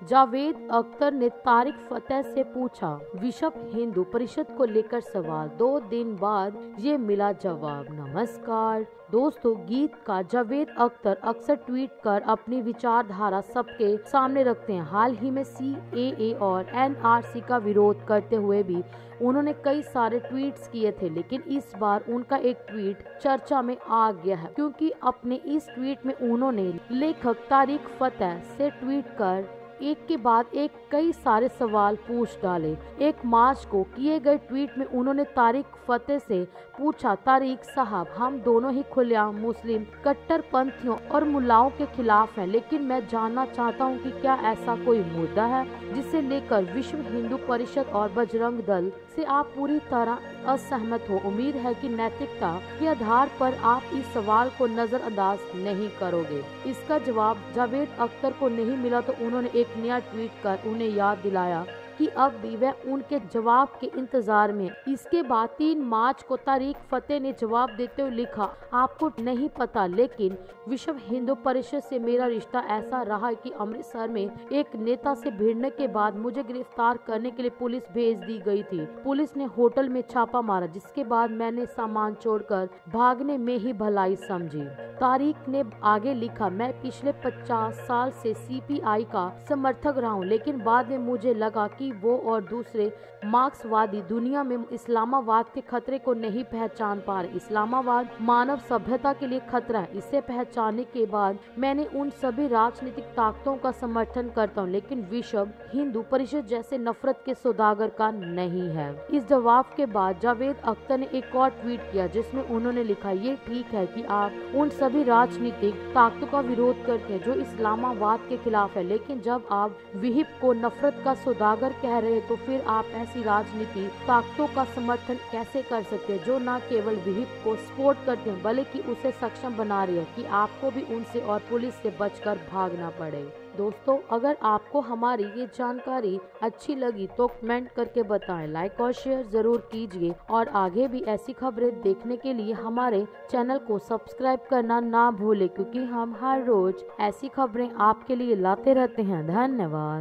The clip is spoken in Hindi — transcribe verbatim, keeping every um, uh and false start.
जावेद अख्तर ने तारिक फतेह से पूछा विश्व हिंदू परिषद को लेकर सवाल, दो दिन बाद ये मिला जवाब। नमस्कार दोस्तों, गीतकार जावेद अख्तर अक्सर ट्वीट कर अपनी विचारधारा सबके सामने रखते हैं। हाल ही में सी ए ए और एन आर सी का विरोध करते हुए भी उन्होंने कई सारे ट्वीट्स किए थे, लेकिन इस बार उनका एक ट्वीट चर्चा में आ गया है क्योंकि अपने इस ट्वीट में उन्होंने लेखक तारिक फतेह से ट्वीट कर एक के बाद एक कई सारे सवाल पूछ डाले। एक मार्च को किए गए ट्वीट में उन्होंने तारिक फतेह से पूछा, तारिक साहब, हम दोनों ही खुलेआम मुस्लिम कट्टरपंथियों और मुल्लाओं के खिलाफ हैं, लेकिन मैं जानना चाहता हूं कि क्या ऐसा कोई मुद्दा है जिसे लेकर विश्व हिंदू परिषद और बजरंग दल से आप पूरी तरह असहमत हो। उम्मीद है कि नैतिकता के आधार पर आप इस सवाल को नजरअंदाज नहीं करोगे। इसका जवाब जावेद अख्तर को नहीं मिला तो उन्होंने एक नया ट्वीट कर उन्हें याद दिलाया कि अब भी वह उनके जवाब के इंतजार में। इसके बाद तीन मार्च को तारिक फतेह ने जवाब देते हुए लिखा, आपको नहीं पता, लेकिन विश्व हिंदू परिषद से मेरा रिश्ता ऐसा रहा कि अमृतसर में एक नेता से भिड़ने के बाद मुझे गिरफ्तार करने के लिए पुलिस भेज दी गई थी। पुलिस ने होटल में छापा मारा, जिसके बाद मैंने सामान छोड़कर भागने में ही भलाई समझी। तारिक ने आगे लिखा, मैं पिछले पचास साल से सी पी आई का समर्थक रहा हूँ, लेकिन बाद में मुझे लगा कि वो और दूसरे मार्क्सवादी दुनिया में इस्लामाबाद के खतरे को नहीं पहचान पा रहे। इस्लामाबाद मानव सभ्यता के लिए खतरा है। इसे पहचानने के बाद मैंने उन सभी राजनीतिक ताकतों का समर्थन करता हूँ, लेकिन विश्व हिंदू परिषद जैसे नफरत के सौदागर का नहीं है। इस जवाब के बाद जावेद अख्तर ने एक और ट्वीट किया जिसमें उन्होंने लिखा, ये ठीक है कि आप उन सभी राजनीतिक ताकतों का विरोध करते हैं जो इस्लामाबाद के खिलाफ है, लेकिन जब आप विहिप को नफरत का सौदागर कह रहे हैं तो फिर आप ऐसी राजनीति ताकतों का समर्थन कैसे कर सकते हैं जो न केवल विहिप को सपोर्ट करते हैं बल्कि उसे सक्षम बना रही है कि आपको भी उनसे और पुलिस से बचकर भागना पड़े। दोस्तों, अगर आपको हमारी ये जानकारी अच्छी लगी तो कमेंट करके बताएं, लाइक और शेयर जरूर कीजिए और आगे भी ऐसी खबरें देखने के लिए हमारे चैनल को सब्सक्राइब करना ना भूलें, क्योंकि हम हर रोज ऐसी खबरें आपके लिए लाते रहते हैं। धन्यवाद।